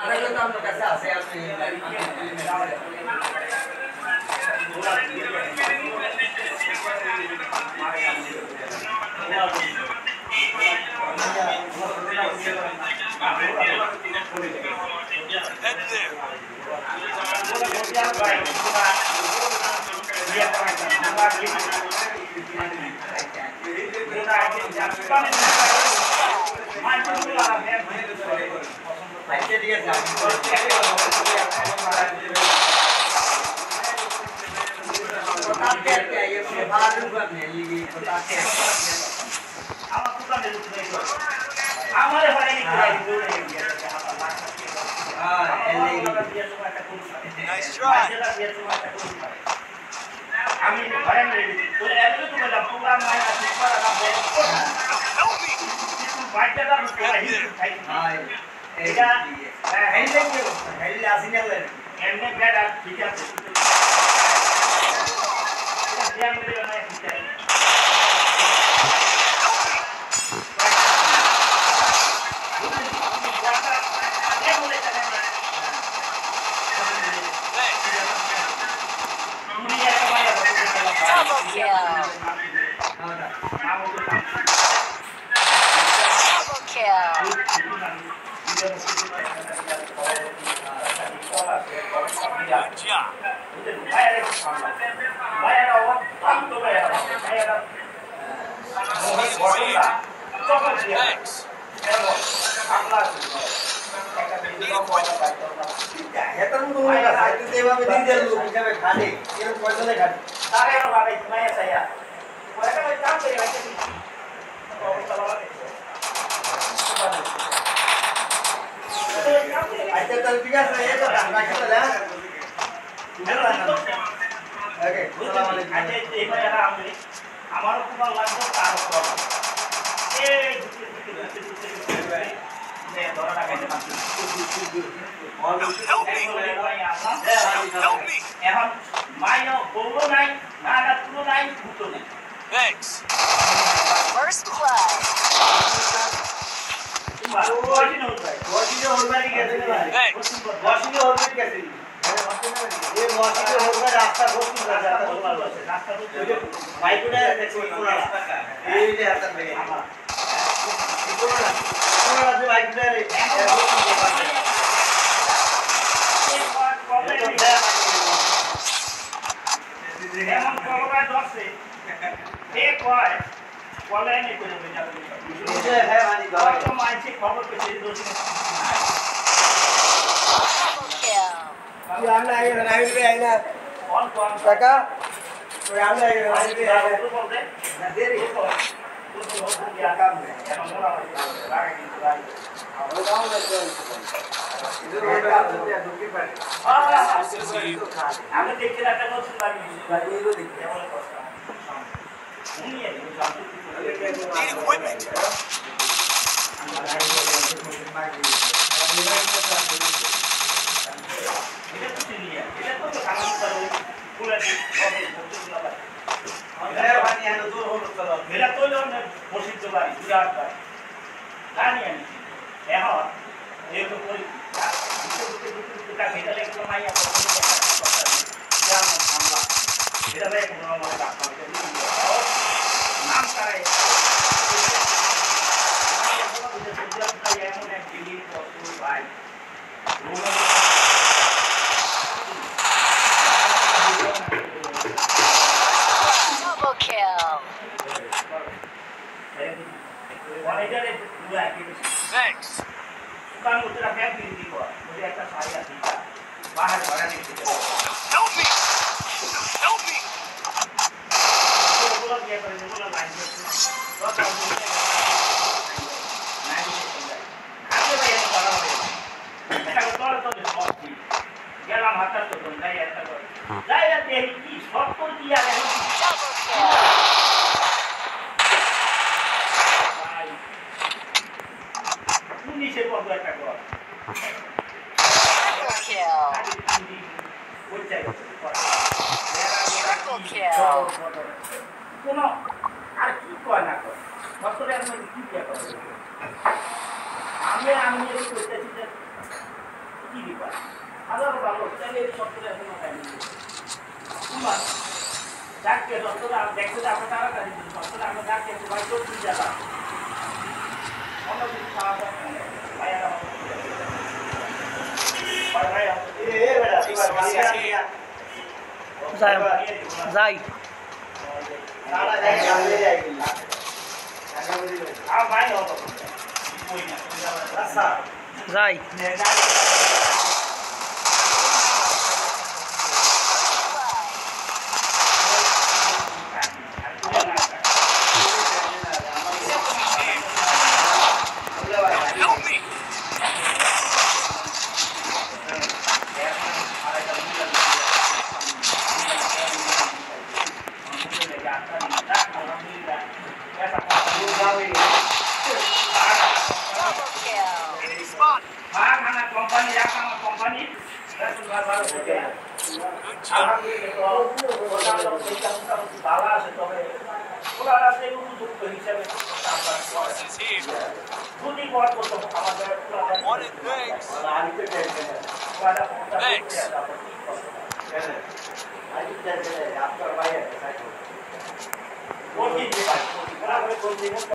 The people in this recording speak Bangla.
Nice try. Double kill. Double kill. Good job. Thanks. Help me! Thanks. First blood. Need equipment. Double kill. Thanks. Help me! Help me! কি ব্যাপার হাজারো ভালো তাহলে এই সত্তরে এখন তোমার ডাক্তার সত্তরে দেখতে যে আমরা তাড়াতাড়ি দিন সত্তরে আমরা ডাক্তার ভাই তো তুই যাবা অন্য কিছু খাওয়া ভাইয়ারা ভাই যাই যাই Help me! Double kill. Enemy spot. Good job. Forces here. Wanted thanks. Thanks.